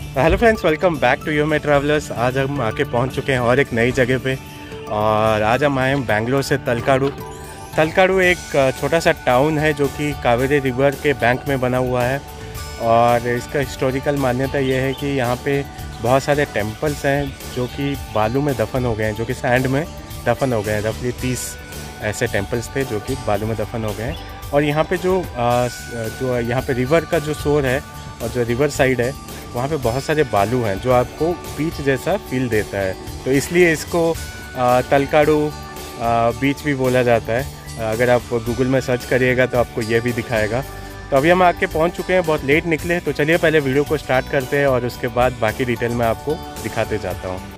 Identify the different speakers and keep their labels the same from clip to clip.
Speaker 1: Hello friends, welcome back to your travellers. आज हम आके पहुंच चुके हैं और एक नई जगह पे। और आज हम आए हैं बेंगलोर से तलकाडू। तलकाडू एक छोटा सा टाउन है जो कि कावेरी रिवर के बैंक में बना हुआ है। और इसका हिस्टोरिकल मान्यता ये है कि यहाँ पे बहुत सारे टेम्पल्स हैं जो कि बालू में दफन हो गए हैं, जो कि सैंड में दफन हो गए हैं। रफली 30 ऐसे टेम्पल्स थे जो कि बालू में दफन हो गए हैं। और यहाँ पे जो यहाँ पे रिवर का जो शोर है और जो रिवर साइड है वहाँ पे बहुत सारे बालू हैं जो आपको बीच जैसा फील देता है, तो इसलिए इसको तलकाडू बीच भी बोला जाता है। अगर आप गूगल में सर्च करिएगा तो आपको ये भी दिखाएगा। तो अभी हम आके पहुँच चुके हैं, बहुत लेट निकले। तो चलिए पहले वीडियो को स्टार्ट करते हैं और उसके बाद बाकी डिटेल में आपको दिखाते जाता हूँ।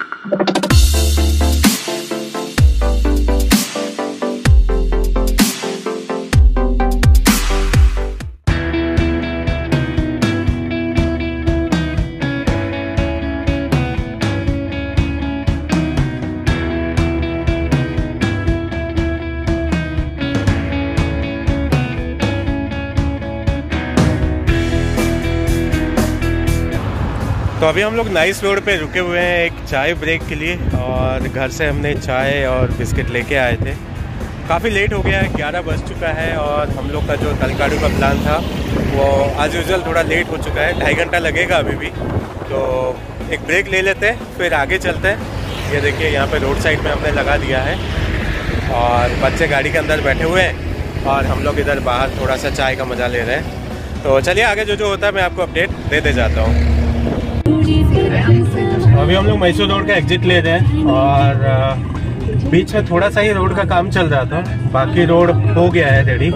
Speaker 1: तो अभी हम लोग नाइस रोड पे रुके हुए हैं एक चाय ब्रेक के लिए। और घर से हमने चाय और बिस्किट लेके आए थे। काफ़ी लेट हो गया है, 11 बज चुका है। और हम लोग का जो तलकाडू का प्लान था वो एज यूजुअल थोड़ा लेट हो चुका है। 2.5 घंटा लगेगा अभी भी। तो एक ब्रेक ले लेते हैं, फिर आगे चलते हैं। ये देखिए यहाँ पे रोड साइड में हमने लगा दिया है और बच्चे गाड़ी के अंदर बैठे हुए हैं और हम लोग इधर बाहर थोड़ा सा चाय का मज़ा ले रहे हैं। तो चलिए आगे जो होता है मैं आपको अपडेट देते जाता हूँ। अभी हम लोग मैसूर रोड का एग्जिट ले रहे हैं और बीच में थोड़ा सा ही रोड का काम चल रहा था, बाकी रोड हो गया है रेडी।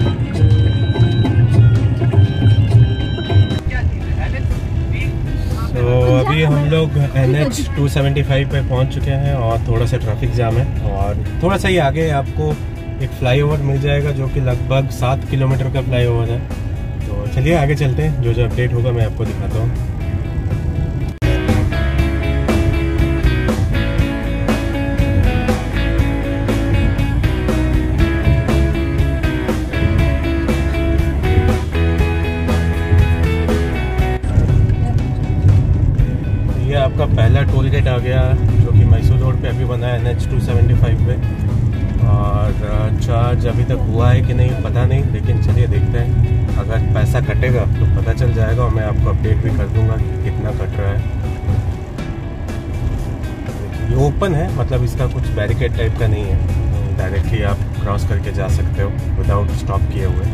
Speaker 1: तो अभी हम लोग NH 275 पे पहुंच चुके हैं और थोड़ा सा ट्रैफिक जाम है। और थोड़ा सा ही आगे आपको एक फ्लाईओवर मिल जाएगा जो कि लगभग 7 किलोमीटर का फ्लाईओवर है। तो चलिए आगे चलते हैं, जो जो अपडेट होगा मैं आपको दिखाता हूँ। आपका पहला टोल गेट आ गया जो कि मैसूर रोड पे अभी बना है NH 275 पे। और चार्ज अभी तक हुआ है कि नहीं पता नहीं, लेकिन चलिए देखते हैं। अगर पैसा कटेगा तो पता चल जाएगा और मैं आपको अपडेट भी कर दूंगा कि कितना कट रहा है। ये ओपन है, मतलब इसका कुछ बैरिकेड टाइप का नहीं है, डायरेक्टली आप क्रॉस करके जा सकते हो विदाउट स्टॉप किए हुए।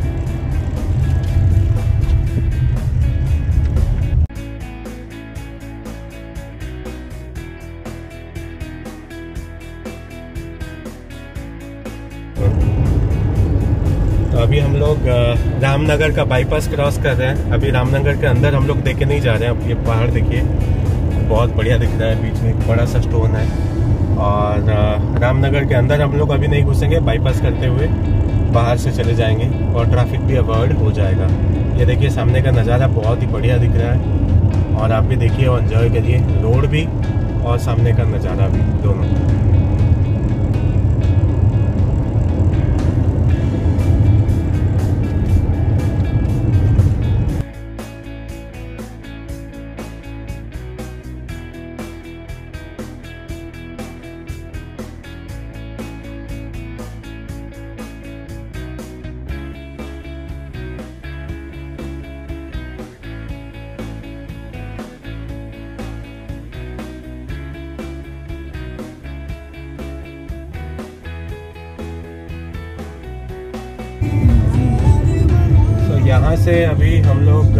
Speaker 1: तो अभी हम लोग रामनगर का बाईपास क्रॉस कर रहे हैं। अभी रामनगर के अंदर हम लोग देखे नहीं जा रहे हैं। अब ये पहाड़ देखिए, बहुत बढ़िया दिख रहा है, बीच में एक बड़ा सा स्टोन है। और रामनगर के अंदर हम लोग अभी नहीं घुसेंगे, बाईपास करते हुए बाहर से चले जाएंगे और ट्रैफिक भी अवॉइड हो जाएगा। ये देखिए सामने का नज़ारा बहुत ही बढ़िया दिख रहा है और आप भी देखिए और एंजॉय करिए, रोड भी और सामने का नज़ारा भी दोनों। यहाँ से अभी हम लोग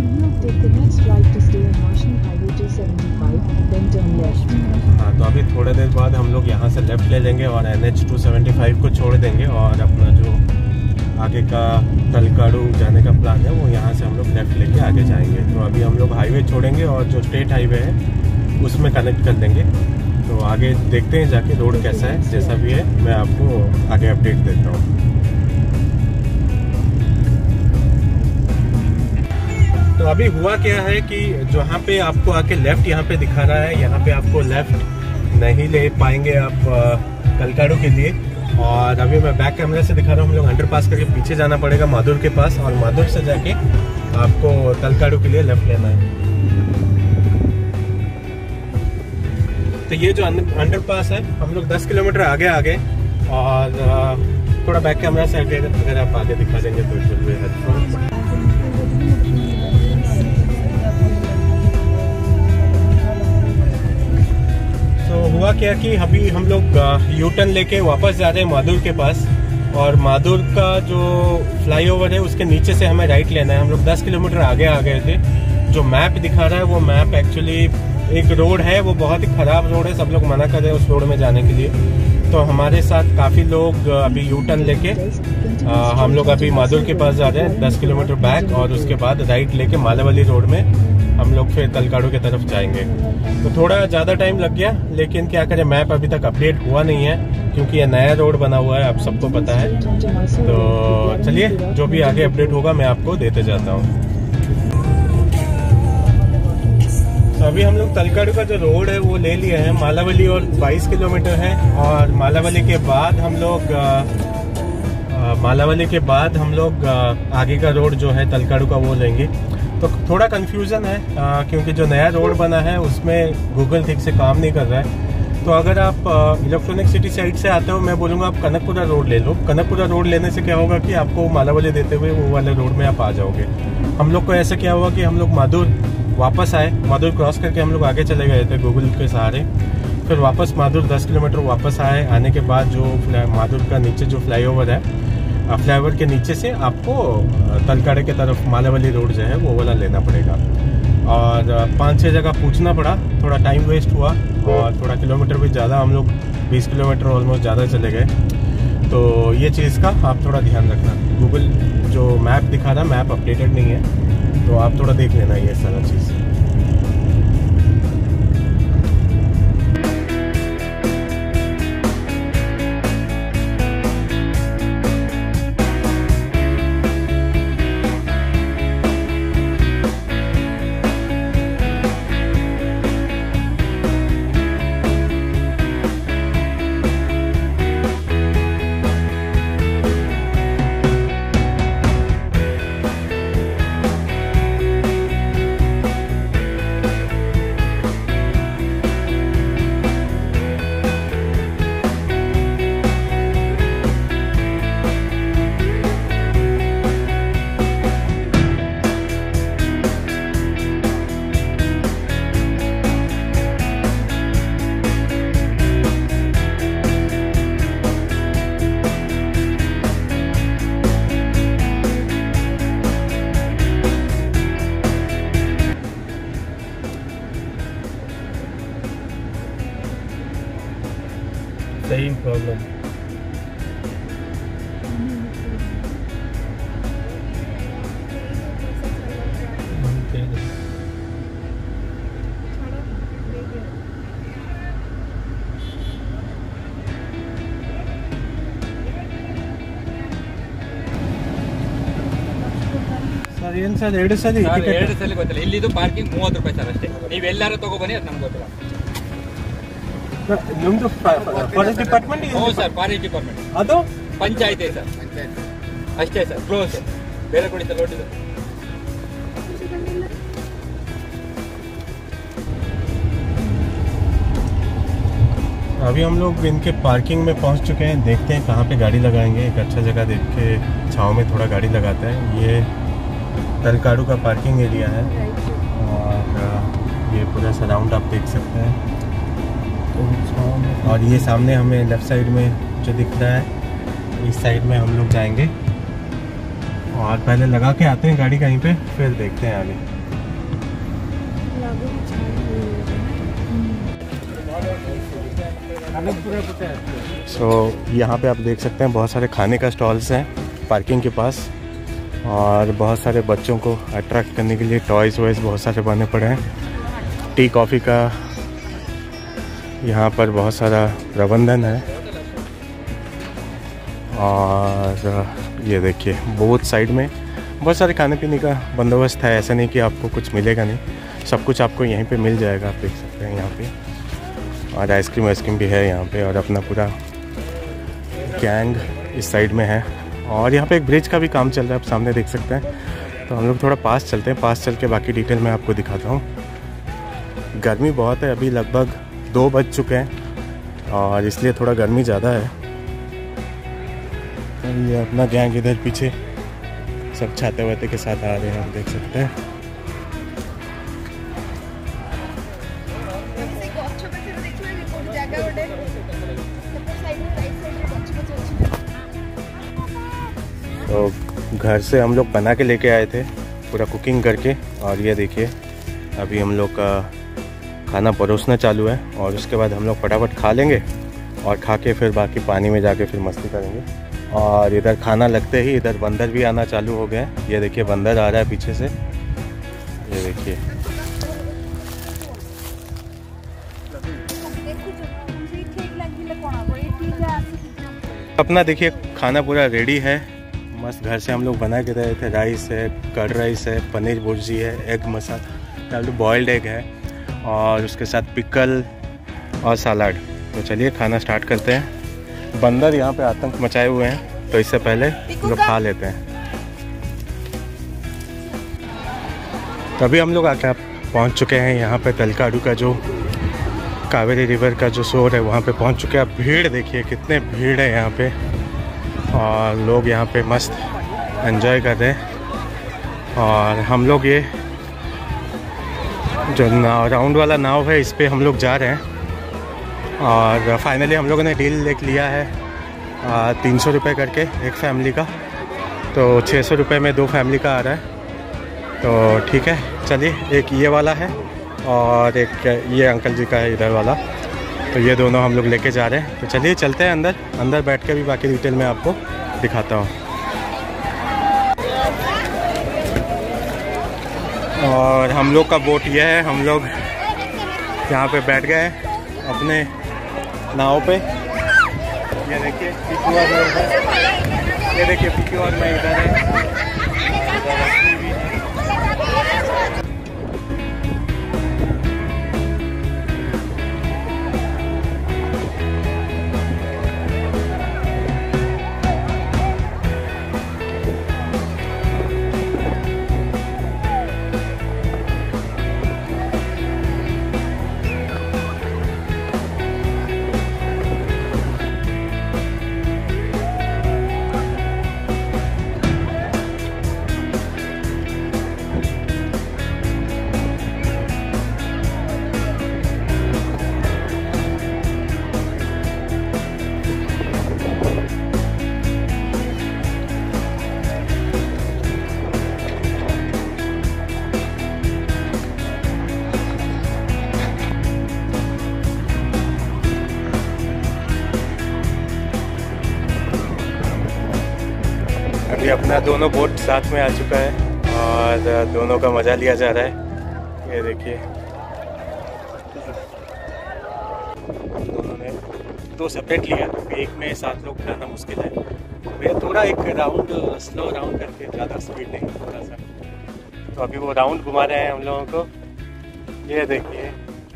Speaker 1: हाँ, तो अभी थोड़ी देर बाद हम लोग यहाँ से लेफ़्ट ले लेंगे और NH 275 को छोड़ देंगे और अपना जो आगे का तलकाडू जाने का प्लान है वो यहाँ से हम लोग लेफ़्ट लेके आगे जाएंगे। तो अभी हम लोग हाईवे छोड़ेंगे और जो स्टेट हाईवे है उसमें कनेक्ट कर देंगे। तो आगे देखते हैं जाके रोड कैसा है, जैसा भी है मैं आपको आगे अपडेट देता हूँ। तो अभी हुआ क्या है कि जहाँ पे आपको आके लेफ्ट यहाँ पे दिखा रहा है, यहाँ पे आपको लेफ्ट नहीं ले पाएंगे आप तलकाडू के लिए। और अभी मैं बैक कैमरे से दिखा रहा हूँ, हम लोग अंडरपास करके पीछे जाना पड़ेगा माधुर के पास और माधुर से जाके आपको तलकाडू के लिए लेफ्ट लेना है। तो ये जो अंडरपास है, हम लोग 10 किलोमीटर आगे आ गए। और थोड़ा बैक कैमरा से अगर आप आगे दिखा देंगे तो इट विल बी हेल्पफुल। तो हुआ क्या कि अभी हम लोग यू टर्न लेके वापस जा रहे हैं मादुर के पास, और मादुर का जो फ्लाईओवर है उसके नीचे से हमें राइट लेना है। हम लोग 10 किलोमीटर आगे आ गए थे। जो मैप दिखा रहा है वो मैप एक्चुअली एक रोड है, वो बहुत ही खराब रोड है, सब लोग मना कर रहे हैं उस रोड में जाने के लिए। तो हमारे साथ काफ़ी लोग अभी यू टर्न लेके हम लोग अभी मादुर के पास जा रहे हैं 10 किलोमीटर बैक, और उसके बाद राइट लेके मालावली रोड में हम लोग फिर तलकाडू की तरफ जाएंगे। तो थोड़ा ज़्यादा टाइम लग गया, लेकिन क्या करें, मैप अभी तक अपडेट हुआ नहीं है क्योंकि ये नया रोड बना हुआ है, आप सबको पता है। तो चलिए, जो भी आगे अपडेट होगा मैं आपको देते जाता हूँ। तो अभी हम लोग तलकाडू का जो रोड है वो ले लिया है। मालावली और 22 किलोमीटर है, और मालावली के बाद हम लोग आगे का रोड जो है तलकाडू का वो लेंगे। तो थोड़ा कंफ्यूजन है क्योंकि जो नया रोड बना है उसमें गूगल ठीक से काम नहीं कर रहा है। तो अगर आप इलेक्ट्रॉनिक सिटी साइड से आते हो, मैं बोलूँगा आप कनकपुरा रोड ले लो। कनकपुरा रोड लेने से क्या होगा कि आपको मालावली देते हुए वो वाले रोड में आप आ जाओगे। हम लोग को ऐसा क्या हुआ कि हम लोग मादुर वापस आए, मादुर क्रॉस करके हम लोग आगे चले गए थे गूगल के सहारे। फिर वापस मादुर 10 किलोमीटर वापस आए। आने के बाद जो मादुर का नीचे जो फ्लाईओवर है, फ्लाईओवर के नीचे से आपको तलकाडू की तरफ मालावली रोड जो है वो वाला लेना पड़ेगा। और 5-6 जगह पूछना पड़ा, थोड़ा टाइम वेस्ट हुआ, और थोड़ा किलोमीटर भी ज़्यादा, हम लोग 20 किलोमीटर ऑलमोस्ट ज़्यादा चले गए। तो ये चीज़ का आप थोड़ा ध्यान रखना। गूगल जो मैप दिखा रहा, मैप अपडेटेड नहीं है, तो आप थोड़ा देख लेना ये सारा चीज़। Same problem. ಸರ್ ಏನು ಸರ್ 2 ಸಲ
Speaker 2: ಗೊತ್ತಿಲ್ಲ. ಇಲ್ಲಿದು ಪಾರ್ಕಿಂಗ್ 30 ರೂಪಾಯಿ ಸರ್ ಅಷ್ಟೇ. ನೀವು ಎಲ್ಲಾರು ತಗೊಬನ್ನಿ, ಅದು ನಮ್ಗೆ ಗೊತ್ತಿಲ್ಲ.
Speaker 1: ನಿಮ್ದು ಫಾರೆಸ್ಟ್ ಡಿಪಾರ್ಟ್ಮೆಂಟ್?
Speaker 2: ಹ್ಞೂ ಸರ್, ಫಾರೆಸ್ಟ್ ಡಿಪಾರ್ಟ್ಮೆಂಟ್.
Speaker 1: ಅದು
Speaker 2: ಪಂಚಾಯತ್ ಸರ್, ಅಷ್ಟೇ ಸರ್, ಕ್ಲೋಸ್. ಬೇರೆ ಕೊಡಿ ಸರ್, ನೋಡಿದ್ದು.
Speaker 1: अभी हम लोग इनके पार्किंग में पहुंच चुके हैं। देखते हैं कहाँ पे गाड़ी लगाएंगे। एक अच्छा जगह देख के छाँव में थोड़ा गाड़ी लगाते हैं। ये तलकाडू का पार्किंग एरिया है, और ये पूरा सराउंड आप देख सकते हैं। और ये सामने हमें लेफ़्ट साइड में जो दिख रहा है, इस साइड में हम लोग जाएंगे, और पहले लगा के आते हैं गाड़ी कहीं पे, फिर देखते हैं आगे। यहाँ पे आप देख सकते हैं बहुत सारे खाने का स्टॉल्स हैं पार्किंग के पास, और बहुत सारे बच्चों को अट्रैक्ट करने के लिए टॉयज़ वॉयज़ बहुत सारे बने पड़े हैं। टी कॉफ़ी का यहाँ पर बहुत सारा प्रबंधन है। और ये देखिए बोथ साइड में बहुत सारे खाने पीने का बंदोबस्त है। ऐसा नहीं कि आपको कुछ मिलेगा नहीं, सब कुछ आपको यहीं पे मिल जाएगा। आप देख सकते हैं यहाँ पे, और आइसक्रीम भी है यहाँ पे, और अपना पूरा गैंग इस साइड में है। और यहाँ पे एक ब्रिज का भी काम चल रहा है, आप सामने देख सकते हैं। तो हम लोग थोड़ा पास चलते हैं, पास चल के बाकी डिटेल मैं आपको दिखाता हूँ। गर्मी बहुत है, अभी लगभग 2 बज चुके हैं और इसलिए थोड़ा गर्मी ज़्यादा है। तो ये अपना गैंग इधर पीछे सब छाते वाते के साथ आ रहे हैं, आप देख सकते हैं। तो घर से हम लोग बना के लेके आए थे पूरा कुकिंग करके, और ये देखिए अभी हम लोग का खाना परोसना चालू है और उसके बाद हम लोग फटाफट खा लेंगे और खा के फिर बाकी पानी में जाके फिर मस्ती करेंगे। और इधर खाना लगते ही इधर बंदर भी आना चालू हो गया है। ये देखिए बंदर आ रहा है पीछे से, ये देखिए। अपना देखिए खाना पूरा रेडी है, मस्त घर से हम लोग बना के रहे थे। राइस है, कर्ड राइस है, पनीर भुर्जी है, एग मसाला बॉइल्ड एग है और उसके साथ पिकल और सलाद। तो चलिए खाना स्टार्ट करते हैं। बंदर यहाँ पे आतंक मचाए हुए हैं, तो इससे पहले हम लोग खा लेते हैं। तभी हम लोग आके पहुँच चुके हैं यहाँ पे तलकाडू का जो कावेरी रिवर का जो शोर है वहाँ पे पहुँच चुके हैं। भीड़ देखिए कितने भीड़ है यहाँ पे, और लोग यहाँ पे मस्त एंजॉय कर रहे हैं। और हम लोग ये जो राउंड वाला नाव है इस पे हम लोग जा रहे हैं। और फाइनली हम लोगों ने डील देख लिया है 300 रुपये करके एक फैमिली का, तो 600 रुपये में 2 फैमिली का आ रहा है। तो ठीक है, चलिए एक ये वाला है और एक ये अंकल जी का है इधर वाला, तो ये दोनों हम लोग लेके जा रहे हैं। तो चलिए चलते हैं अंदर, अंदर बैठ के भी बाकी डिटेल में आपको दिखाता हूँ। और हम लोग का बोट ये है, हम लोग यहाँ पे बैठ गए अपने नाव पे। ये देखिए पीक्यूआर में इधर, ये देखिए पीक्यूआर में इधर है। अभी अपना दोनों बोट साथ में आ चुका है और दोनों का मज़ा लिया जा रहा है। ये देखिए दोनों ने 2 सेपरेट लिया, एक में 7 लोग जाना मुश्किल है। भैया थोड़ा एक राउंड स्लो राउंड करके, ज़्यादा स्पीड नहीं, थोड़ा सा। तो अभी वो राउंड घुमा रहे हैं हम लोगों को, ये देखिए।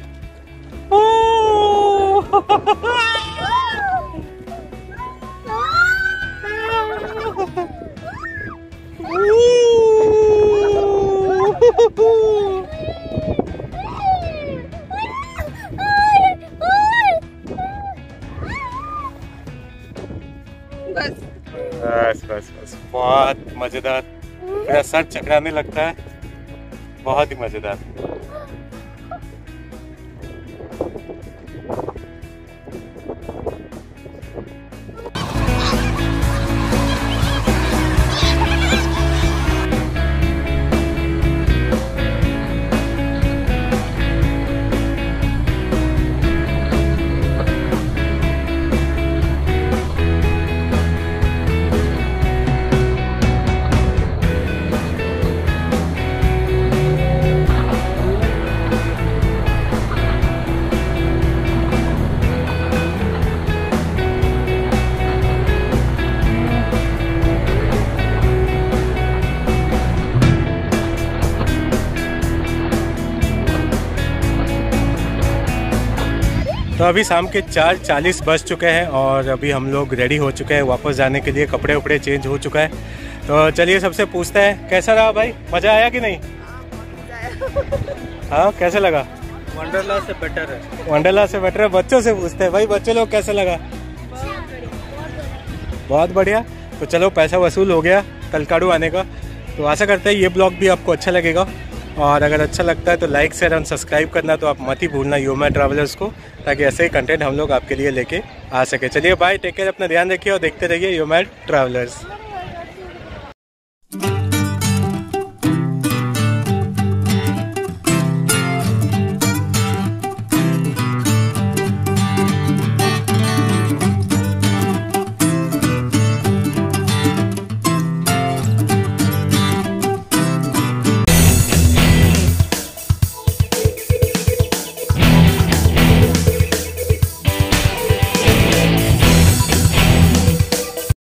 Speaker 1: बस बस बस, बहुत मज़ेदार, मेरा सर चकराने लगता है, बहुत ही मज़ेदार। तो अभी शाम के 4:40 बज चुके हैं और अभी हम लोग रेडी हो चुके हैं वापस जाने के लिए। कपड़े उपड़े चेंज हो चुका है। तो चलिए सबसे पूछते हैं कैसा रहा भाई, मज़ा आया कि नहीं? हाँ कैसे लगा?
Speaker 2: वंडरला से बेटर है।
Speaker 1: वंडरला से बेटर है। बच्चों से पूछते हैं भाई, बच्चे लोग कैसा लगा? बहुत बढ़िया। तो चलो पैसा वसूल हो गया तलकाडू आने का। तो आशा करते हैं ये ब्लॉग भी आपको अच्छा लगेगा, और अगर अच्छा लगता है तो लाइक शेयर और सब्सक्राइब करना तो आप मत ही भूलना योमै ट्रैवलर्स को, ताकि ऐसे ही कंटेंट हम लोग आपके लिए लेके आ सके। चलिए बाय, टेक केयर, अपना ध्यान रखिए और देखते रहिए योमै ट्रैवलर्स।